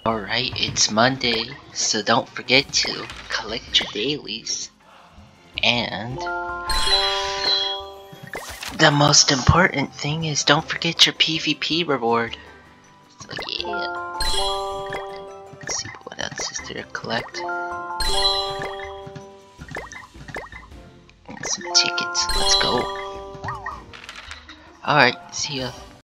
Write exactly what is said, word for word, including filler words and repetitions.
Alright, it's Monday, so don't forget to collect your dailies. And the most important thing is don't forget your PvP reward. So yeah. Let's see what else is there to collect. And some tickets. Let's go. Alright, see ya.